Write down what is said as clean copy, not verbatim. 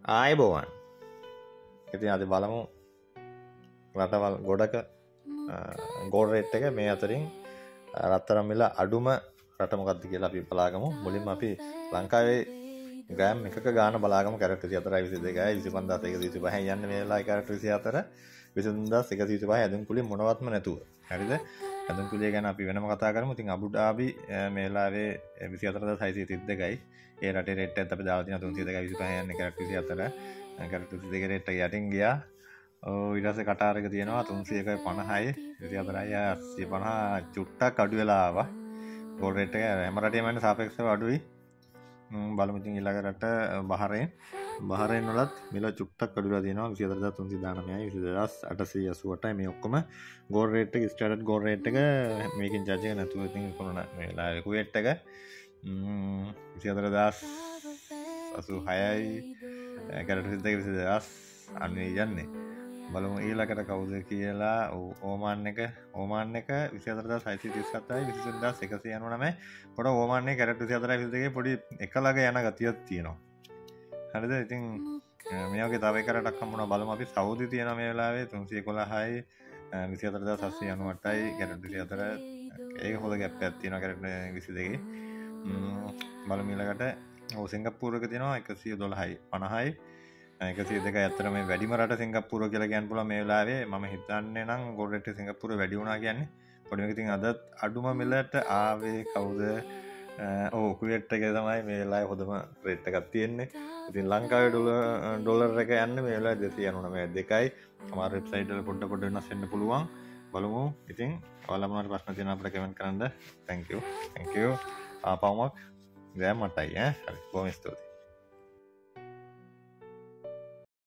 ආයුබෝවන්. ඉතින් අද බලමු රටවල් ගොඩක ගෝල්ඩ් රේට් එක මේ අතරින් රත්තරන් මිල අඩුම රට මොකක්ද කියලා අපි බලාගමු. මුලින්ම අපි ලංකාවේ ග්‍රෑම් එකක ගාන බලාගමු. කැරට් 24 22 25125 යන්නේ මේ වෙලාවේ කැරට් 24 23125 ඇඳුම් කුලිය මොනවත්ම නැතුව. හරිද? ඇඳුම් කුලිය ගැන අපි වෙනම කතා කරමු. ඉතින් අබු ඩාබි මේ වෙලාවේ 24632යි. ඒ රටේ රේට් එකත් අපි දාලා තියෙනවා 325 යන්නේ කැරට් 24. කැරට් 22 රේට් එක යටින් ගියා. ඊට පස්සේ කටාර එක තියෙනවා 301.50යි 24යි 850 චුට්ටක් අඩු වෙලා ආවා. ගෝල්ඩ් රේට් එක හැම රටේම යන සාපේක්ෂව අඩුයි. බලමු ඉතින් ඊළඟ රට බහරේන් වලත් මිල චුට්ටක් අඩු වෙලා තියෙනවා 24319යි 20888යි මේ ඔක්කොම ගෝල්ඩ් රේට් එක ස්ටෑන්ඩඩ් ගෝල්ඩ් රේට් එක මේකෙන් ජජ් එක නැතුව ඉතින් කොරන මේ වෙලාවේ කුවේට් එක 24086යි කැරට් 22000 යන්නේ. බලමු ඊළඟට කවුද කියලා. ඕමාන් එක 24637යි 23199. පොඩ ඕමාන් එකේ කැරට් 24යි 22යි පොඩි එකලග යන ගතියක් තියෙනවා. හරිද? ඉතින් මේ වගේ තව එක රටක් හම්බුණා. බලමු අපි. සෞදි තියෙනවා මේ වෙලාවේ 311යි 24798යි කැරට් 24. ඒක හොඳ ගැප් එකක් තියෙනවා කැරට් 22ගේ. බලමු ඊළඟට සිංගප්පූරු එක තියෙනවා 112යි 50යි 102යි. ඇත්තට මේ වැඩිම රට සිංගප්පූරු කියලා කියන්න පුළුවන් මේ වෙලාවේ. මම හිතන්නේ නම් ගෝල්ඩ් රේට් එක සිංගප්පූරු වැඩි වුණා කියන්නේ. පොඩි මේක ඉතින් අදත් අඩුම මිලට ආවේ කවුද? කුවේට් එකේ තමයි මේ වෙලාවේ හොඳම රේට් එකක් තියෙන්නේ. ඉතින් ලංකාවේ ඩොලර් එක යන්නේ මේ වෙලාවේ 292යි. සමහර වෙබ්සයිට් වල පොඩ වෙනස් වෙන්න පුළුවන්. බලමු. ඉතින් ඔයාලා මොනවාරි ප්‍රශ්න තියෙනවා අපිට කමෙන්ට් කරන්න. thank you ආපවුමක් ගෑම් මටයි හරි බොහොම ස්තුතියි.